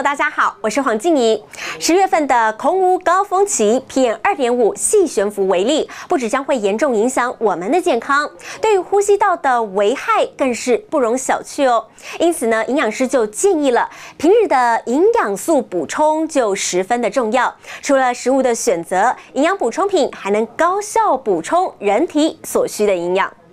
友大家好，我是黄静怡。10月份的空污高峰期 ，PM2.5 细悬浮微粒，不只将会严重影响我们的健康，对于呼吸道的危害更是不容小觑哦。因此呢，营养师就建议了，平日的营养素补充就十分的重要。除了食物的选择，营养补充品还能高效补充人体所需的营养。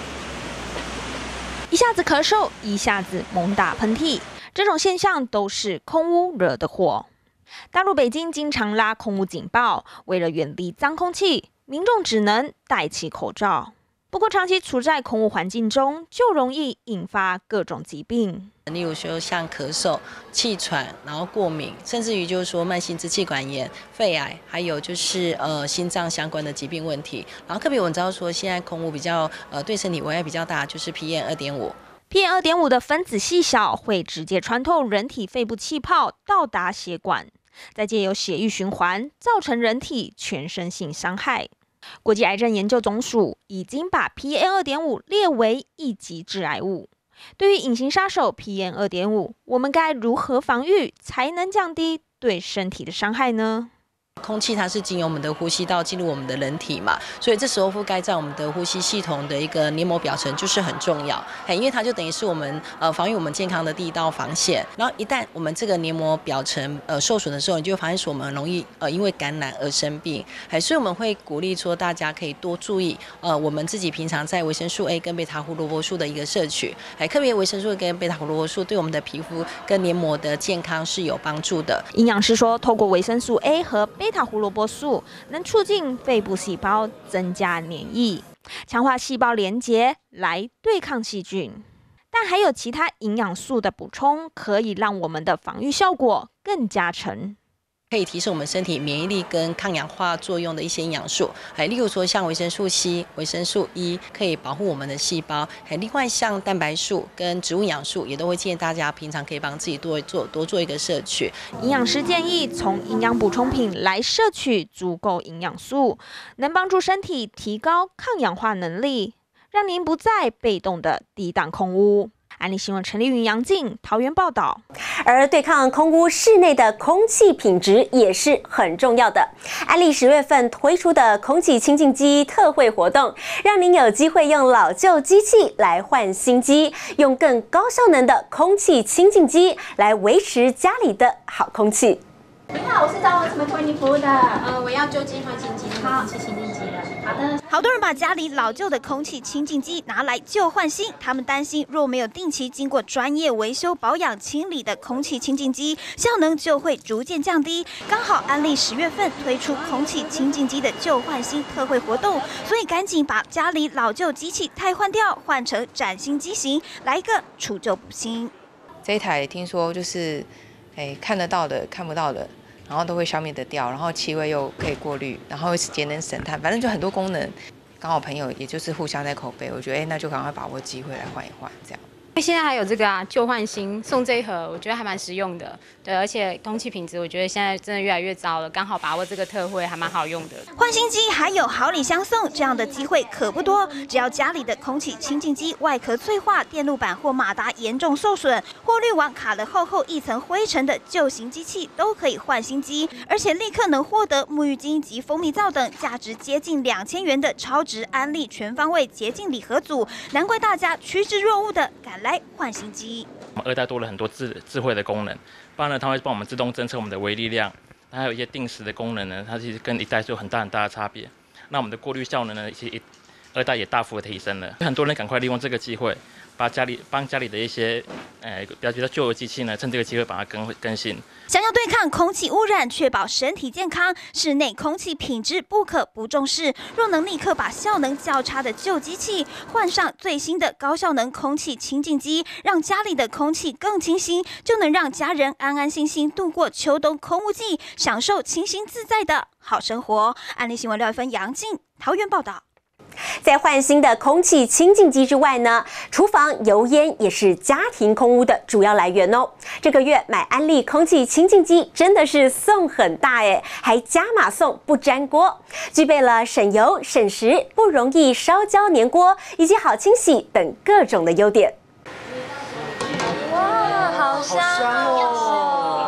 一下子咳嗽，一下子猛打喷嚏，这种现象都是空污惹的祸。大陆北京经常拉空污警报，为了远离脏空气，民众只能戴起口罩。不过，长期处在空污环境中，就容易引发各种疾病。 例如说像咳嗽、气喘，然后过敏，甚至于就是说慢性支气管炎、肺癌，还有就是心脏相关的疾病问题。然后特别我们知道说，现在空污比较对身体危害比较大，就是 PM2.5。 PM2.5 的分子细小，会直接穿透人体肺部气泡，到达血管，再借由血液循环，造成人体全身性伤害。国际癌症研究总署已经把 PM2.5 列为一级致癌物。对于隐形杀手 PM2.5， 我们该如何防御，才能降低对身体的伤害呢？ 空气它是经由我们的呼吸道进入我们的人体嘛，所以这时候覆盖在我们的呼吸系统的一个黏膜表层就是很重要，因为它就等于是我们防御我们健康的第一道防线。然后一旦我们这个黏膜表层受损的时候，你就会发现说我们容易因为感染而生病，所以我们会鼓励说大家可以多注意我们自己平常在维生素 A 跟贝塔胡萝卜素的一个摄取，特别维生素跟贝塔胡萝卜素对我们的皮肤跟黏膜的健康是有帮助的。 营养师说，透过维生素 A 和贝塔胡萝卜素能促进肺部细胞增加免疫，强化细胞连结来对抗细菌。但还有其他营养素的补充，可以让我们的防御效果更加成。 可以提升我们身体免疫力跟抗氧化作用的一些营养素，例如说像维生素 C、维生素 E 可以保护我们的细胞，另外像蛋白素跟植物营养素也都会建议大家平常可以帮自己多做一个摄取。 营养师建议从营养补充品来摄取足够营养素，能帮助身体提高抗氧化能力，让您不再被动的抵挡空污。安利新闻陈丽云、杨静桃园报道。 而对抗空污，室内的空气品质也是很重要的。安利10月份推出的空气清净机特惠活动，让您有机会用老旧机器来换新机，用更高效能的空气清净机来维持家里的好空气。 你好，我是找我怎么为你服务的？我要旧机换新机，空气清净机了。好的。 好多人把家里老旧的空气清净机拿来旧换新，他们担心若没有定期经过专业维修保养清理的空气清净机，效能就会逐渐降低。刚好安利10月份推出空气清净机的旧换新特惠活动，所以赶紧把家里老旧机器汰换掉，换成崭新机型，来一个除旧补新。 这一台听说就是，看得到的、看不到的。然后都会消灭得掉，然后气味又可以过滤，然后节能省碳，反正就很多功能。刚好朋友也就是互相在口碑，我觉得那就赶快把握机会来换一换，这样。 现在还有这个旧换新送这一盒，我觉得还蛮实用的。对，而且空气品质我觉得现在真的越来越糟了，刚好把握这个特惠还蛮好用的。 换新机还有好礼相送，这样的机会可不多。只要家里的空气清净机外壳脆化、电路板或马达严重受损，或滤网卡了厚厚一层灰尘的旧型机器，都可以换新机，而且立刻能获得沐浴巾及蜂蜜皂等价值接近2000元的超值安利全方位洁净礼盒组。难怪大家趋之若鹜的赶来换新机。 我们2代多了很多智慧的功能，包括它会帮我们自动侦测我们的微粒量，它还有一些定时的功能呢，它其实跟1代是有很大的差别。那我们的过滤效能呢，其实2代也大幅的提升了。很多人赶快利用这个机会，帮家里的一些比较旧的机器呢，趁这个机会把它更新。 想要对抗空气污染，确保身体健康，室内空气品质不可不重视。若能立刻把效能较差的旧机器换上最新的高效能空气清净机，让家里的空气更清新，就能让家人安安心心度过秋冬空污季，享受清新自在的好生活。安利新闻廖一芬、杨静桃园报道。 在换新的空气清净机之外呢，厨房油烟也是家庭空污的主要来源哦。这个月买安利空气清净机真的是送很大耶，还加码送不粘锅，具备了省油、省时、不容易烧焦粘锅以及好清洗等各种的优点。 哇，好香哦！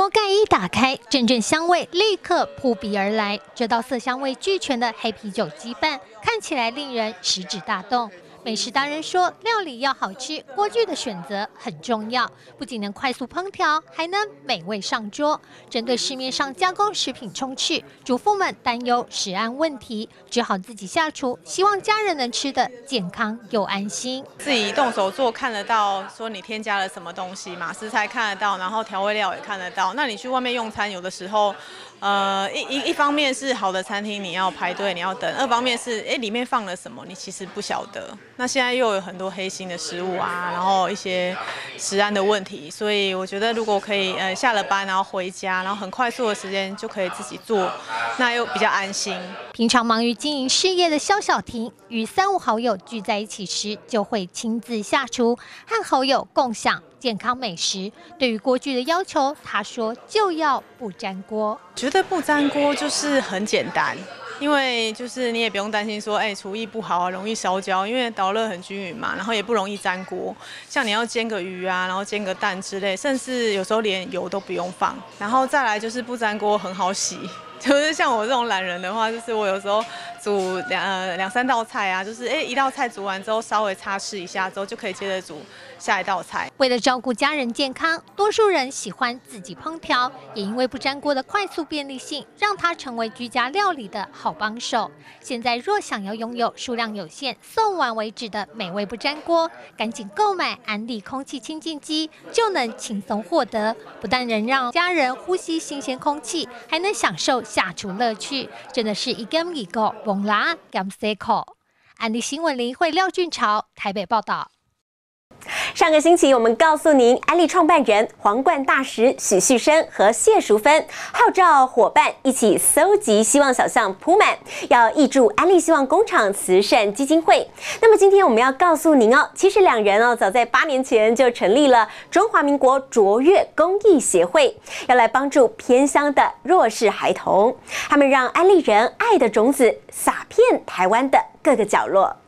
锅盖一打开，阵阵香味立刻扑鼻而来。这道色香味俱全的黑啤酒鸡饭，看起来令人食指大动。美食达人说，料理要好吃，锅具的选择很重要，不仅能快速烹调，还能美味上桌。针对市面上加工食品充斥，主妇们担忧食安问题，只好自己下厨，希望家人能吃得健康又安心。 自己动手做，看得到说你添加了什么东西嘛，食材看得到，然后调味料也看得到。那你去外面用餐，有的时候，一方面是好的餐厅你要排队你要等，二方面是里面放了什么你其实不晓得。那现在又有很多黑心的食物啊，然后一些食安的问题，所以我觉得如果可以下了班然后回家，然后很快速的时间就可以自己做，那又比较安心。 平常忙于经营事业的萧小婷，与3、5好友聚在一起时，就会亲自下厨，和好友共享健康美食。对于锅具的要求，她说就要不粘锅。 觉得不粘锅就是很简单。因为就是你也不用担心说，厨艺不好啊，容易烧焦，因为导热很均匀嘛，然后也不容易粘锅。像你要煎个鱼啊，然后煎个蛋之类，甚至有时候连油都不用放。然后再来就是不粘锅很好洗，就是像我这种懒人的话，就是我有时候煮2、3道菜啊，就是一道菜煮完之后稍微擦拭一下之后就可以接着煮下一道菜。 为了照顾家人健康，多数人喜欢自己烹调，也因为不粘锅的快速便利性，让它成为居家料理的好帮手。现在若想要拥有数量有限、送完为止的美味不粘锅，赶紧购买安利空气清净机，就能轻松获得。不但能让家人呼吸新鲜空气，还能享受下厨乐趣，真的是一根一个蒙拉甘塞口。安利新闻林会廖俊朝台北报道。 上个星期，我们告诉您，安利创办人皇冠大使许旭升和谢淑芬号召伙伴一起搜集希望小象铺满，要挹注安利希望工厂慈善基金会。那么今天我们要告诉您哦，其实两人早在8年前就成立了中华民国卓越公益协会，要来帮助偏乡的弱势孩童。他们让安利人爱的种子撒遍台湾的各个角落。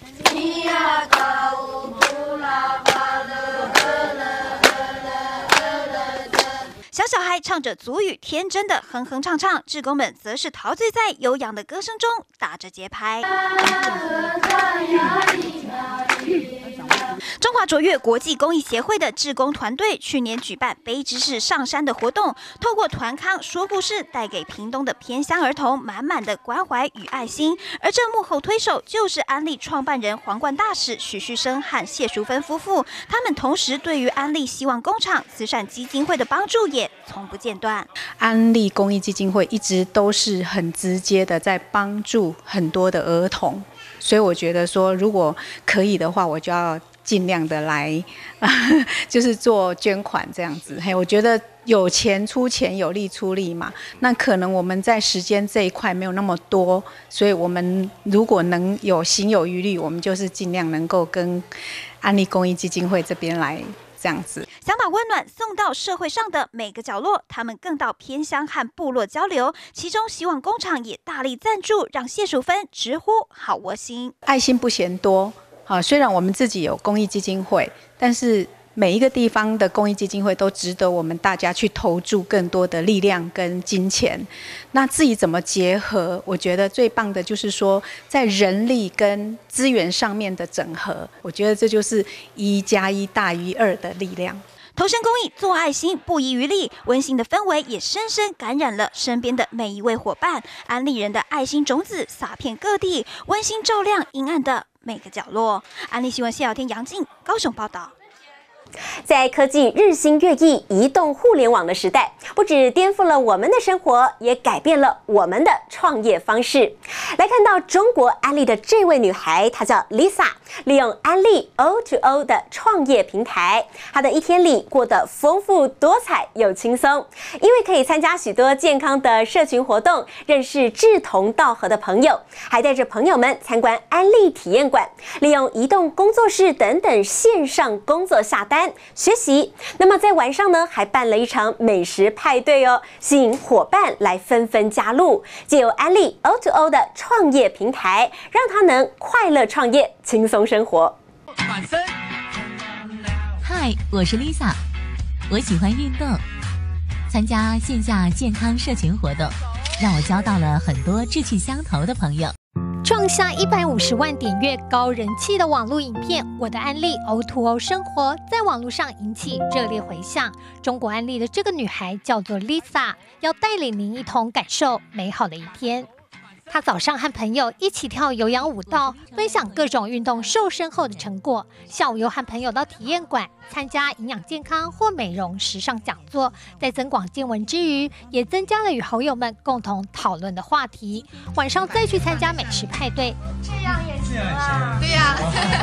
小孩唱着族语，天真的哼哼唱唱，志工们则是陶醉在悠扬的歌声中，打着节拍。中华卓越国际公益协会的志工团队去年举办杯知识上山的活动，透过团康说故事，带给屏东的偏乡儿童满满的关怀与爱心。而这幕后推手就是安利创办人皇冠大使许旭升和谢淑芬夫妇，他们同时对于安利希望工厂慈善基金会的帮助也从不间断。 安利公益基金会一直都是很直接的在帮助很多的儿童，所以我觉得说，如果可以的话，我就要尽量的来，就是做捐款这样子。我觉得有钱出钱，有力出力嘛。那可能我们在时间这一块没有那么多，所以我们如果能有行有余力，我们就是尽量能够跟安利公益基金会这边来。这样子， 想把温暖送到社会上的每个角落，他们更到偏乡和部落交流。其中，希望工厂也大力赞助，让谢淑芬直呼好窝心。 爱心不嫌多，虽然我们自己有公益基金会，但是每一个地方的公益基金会都值得我们大家去投注更多的力量跟金钱。那至于怎么结合，我觉得最棒的就是说，在人力跟资源上面的整合，我觉得这就是1+1大于2的力量。 投身公益，做爱心，不遗余力，温馨的氛围也深深感染了身边的每一位伙伴。安利人的爱心种子洒遍各地，温馨照亮阴暗的每个角落。安利新闻谢小天、杨静高雄报道。 在科技日新月异、移动互联网的时代，不只颠覆了我们的生活，也改变了我们的创业方式。来看到中国安利的这位女孩，她叫 Lisa， 利用安利 O2O 的创业平台，她的一天里过得丰富多彩又轻松，因为可以参加许多健康的社群活动，认识志同道合的朋友，还带着朋友们参观安利体验馆，利用移动工作室等等线上工作下单学习。那么在晚上呢，还办了一场美食派对哦，吸引伙伴来纷纷加入，借由安利 O2O 的创业平台，让他能快乐创业，轻松生活。 嗨，我是 Lisa， 我喜欢运动。 参加线下健康社群活动，让我交到了很多志趣相投的朋友。 创下150万点阅高人气的网络影片《我的安利 O2O 生活》在网络上引起热烈回响。中国安利的这个女孩叫做 Lisa， 要带领您一同感受美好的一天。她早上和朋友一起跳有氧舞蹈，分享各种运动瘦身后的成果。下午又和朋友到体验馆参加营养健康或美容时尚讲座，在增广见闻之余，也增加了与好友们共同讨论的话题。晚上再去参加美食派对， 这样也行啊？ 对呀。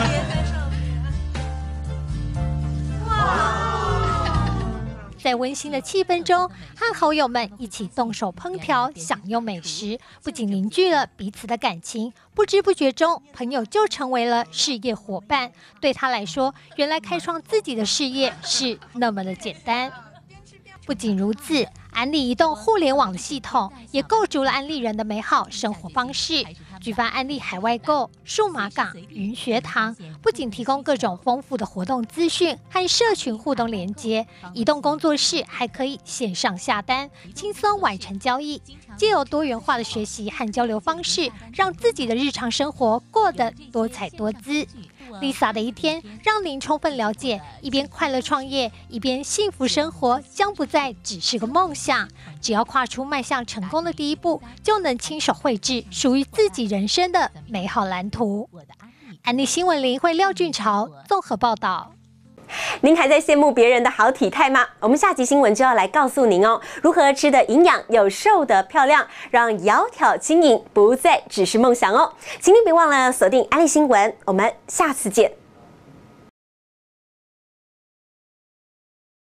在温馨的气氛中，和好友们一起动手烹调，享用美食，不仅凝聚了彼此的感情，不知不觉中，朋友就成为了事业伙伴。对他来说，原来开创自己的事业是那么的简单。不仅如此，安利移动互联网的系统也构筑了安利人的美好生活方式。举办安利海外购、数码港、云学堂，不仅提供各种丰富的活动资讯和社群互动连接，移动工作室还可以线上下单，轻松完成交易。藉由多元化的学习和交流方式，让自己的日常生活过得多彩多姿。Lisa 的一天让您充分了解，一边快乐创业，一边幸福生活，将不再只是个梦想。只要跨出迈向成功的第一步，就能亲手绘制属于自己人生的美好蓝图。安利新闻联会廖俊朝综合报道。 您还在羡慕别人的好体态吗？我们下集新闻就要来告诉您哦，如何吃得营养又瘦得漂亮，让窈窕轻盈不再只是梦想哦。请您别忘了锁定安利新闻，我们下次见。